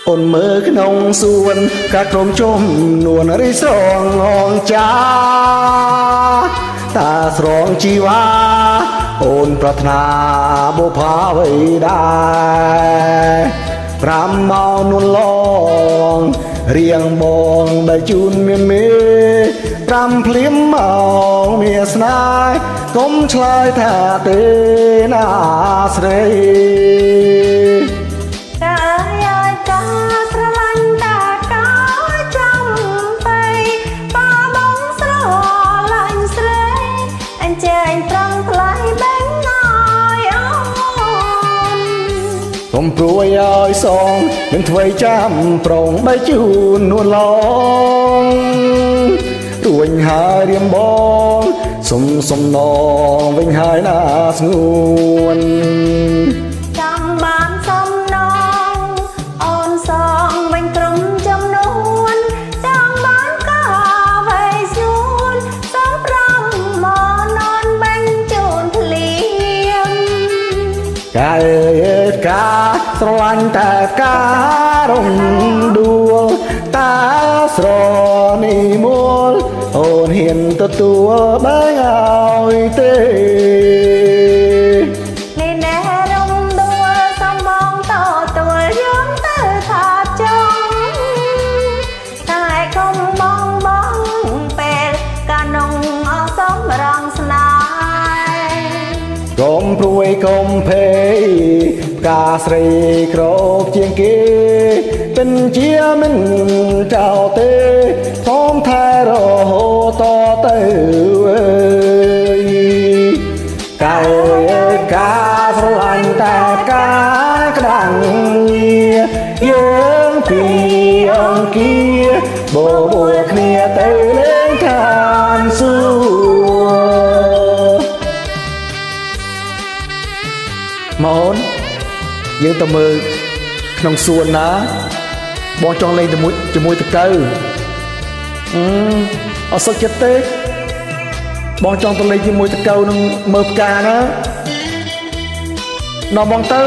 អូនមើលក្នុងសួនកាក្រុមជុំនួនរីស្រងងចាតាស្រងជីវ៉ាអូនប្រាថ្នាបុផាវៃដែរ5ម៉ោងនួនឡងរៀងបងដែលជូនមានមេ5ភ្លាមមកមានស្នេហ៍កុំឆ្លើយថាទេណាស្រីកុំព្រួយឲ្យសងនឹងធ្វើចាំប្រងបីជូននួនឡងរួញហើយរៀមបងសុំនងវិញហើយណាស្ងួនចាំបានសំណងអូនសងវិញក្រុមចំនួនចាំបានក៏វៃស្នួនសំ5មកននបាញ់ជូនភ្លៀងកាយកាស្រឡាញ់តែការរំដួលតាស្រនីមូលអូនហ៊ានទទួលបែងឲ្យទេនេះណែរំដួលសំបងតទួលយើងទៅថាចង់តែកុំបងពេលកានងអសំរងស្នេហ៍កុំព្រួយកុំភ័យការស្រីក្រោកជាងគេเป็นជាមិនចោលទេធំថែរហូតទៅកាយការស្រឡាញ់តែការក្តាំងយើងពីអង្គាបបួលគ្នាទៅលេងខានសួរមកយើងទៅមើលក្នុងសួនណាបងចង់លេងជាមួយតកៅអត់សុខចិត្តទេបងចង់ទៅលេងជាមួយតកៅនឹងមើលផ្កាណានាំបងទៅ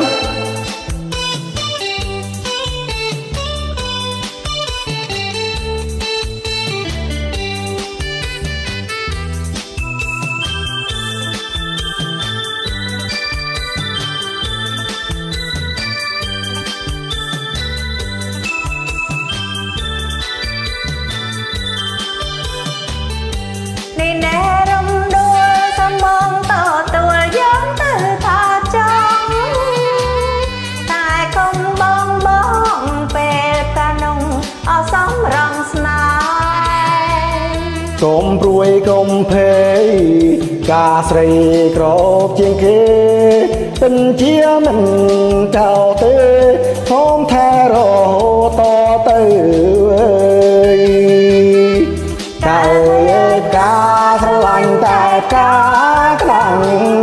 នេះណែរំដួលសំបងតទួលយើងទៅថាចង់តែកុំបងពេលកានងអសំរងស្នេហ៍កុំព្រួយកុំភ័យការស្រីក្រោកជាងគេเป็นជាមិនចោលទេធំថែរហូតទៅកាយការស្រឡាញ់តែការក្តាំង